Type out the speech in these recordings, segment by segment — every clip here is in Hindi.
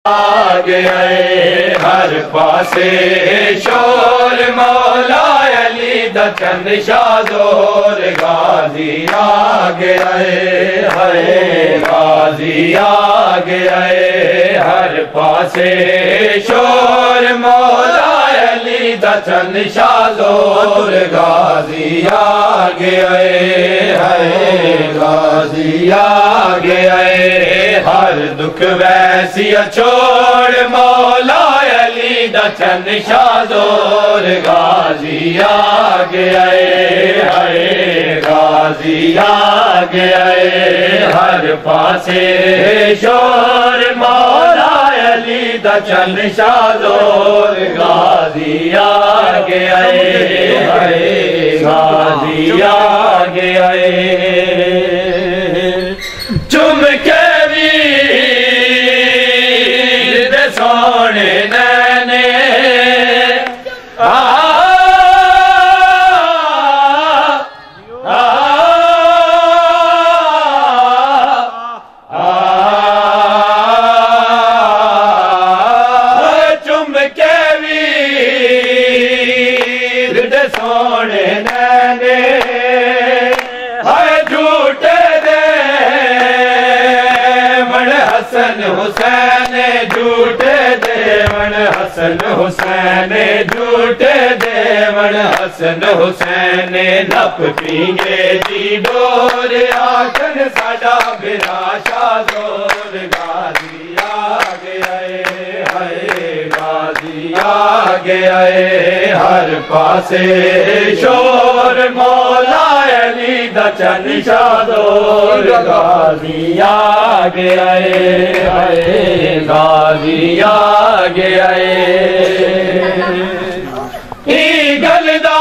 आ गया हर पासे शोर मौला अली दा चंद शादोर गाजी आ गया है गाजी आ गया हर पासे शोर मौला अली दा चंद शादोर गाजी आ गया है गाजी आ गया हर दुख वैसी छोड़ मौला अली दा चंद शादोर गाजी आ गया है गाजी आ गया हर पासे शोर मौला अली दा चंद शादोर गाजी आ गया है गाजी आ गया चुम के सोने नैने चुम के वीर दे सोने नैने झूठे दे मन हसन हुसैन झूठे देवन हसन हुसैन झूठे देवन हसन हुसैन नप पींगे दी डोर आखन साडा बिरा शादोर गाजी आ गया है गाजी आ गया हर पासे शोर मौला अली दा चंद शादोर गाजी आ गया है गाजी आ गया गलदा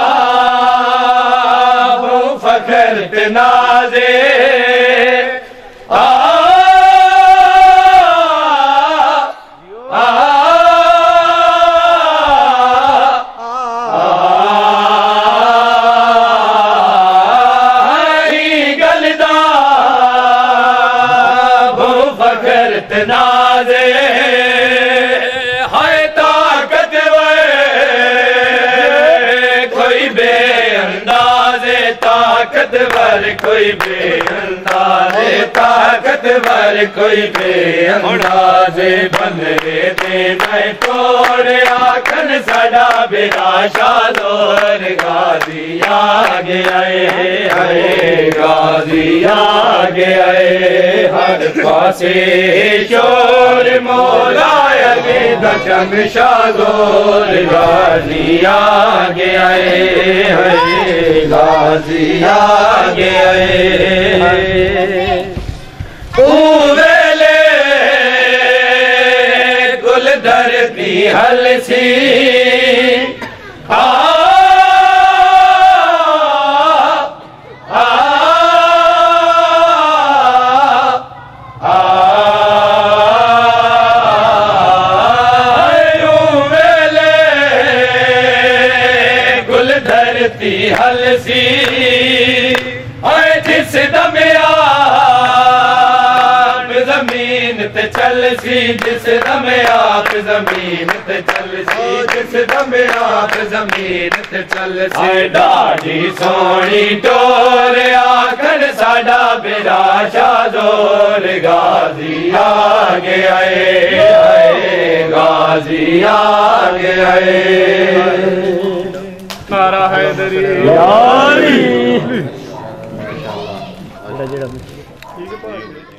फखर तनाजे नाजे है ताकतवर कोई बेअंदाज़े ताकतवर कोई बेअंदाज़े ताकतवर कोई बेअंदाज़े बंदरे दे मैं तोड़ आखन साडा बिरा शादोर गाजी आ गया है गाजी आ गया हर पासे शोर मौला अली दा चंद शादोर गाजी आ गया है गाजी आ गया वेले गुलधर की हलसी धरती हलसी जिस दमिया जमीन ते चलसी जिस दमिया जमीन ते चलसी जिस दमिया जमीन ते चलसी डाढ़ी सोनी टोर आखन साडा बिरा शादोर गाजी आ गया है गाजी आ गया नारा हैदरी यारी।